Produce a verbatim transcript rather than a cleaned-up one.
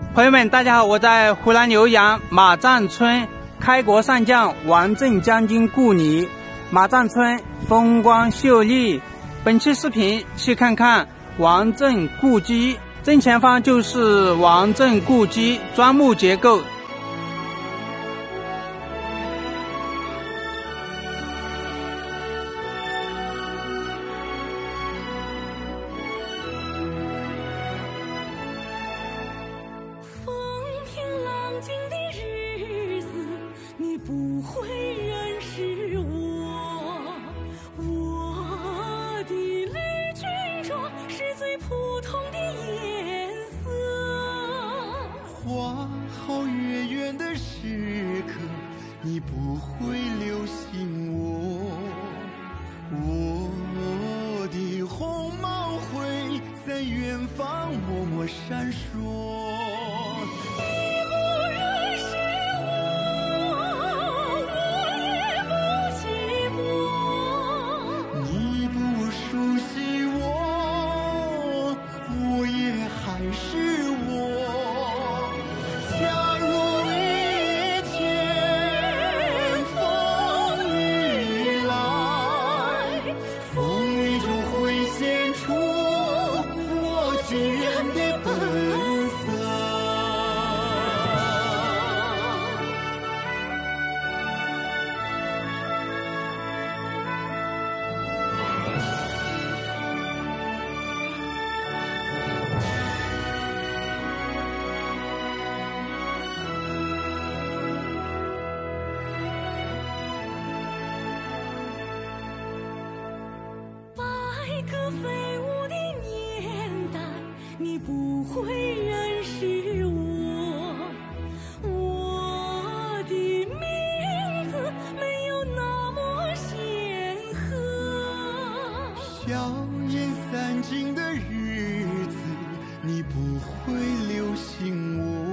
朋友们，大家好，我在湖南浏阳马站村开国上将王震将军故里。马站村风光秀丽，本期视频去看看王震故居。正前方就是王震故居，砖木结构。 不会认识我，我的绿军装是最普通的颜色。 花好月圆的时刻，你不会留心我，我的红毛会在远方默默闪烁。 个飞舞的年代，你不会认识我，我的名字没有那么显赫。 硝烟散尽的日子，你不会留心我。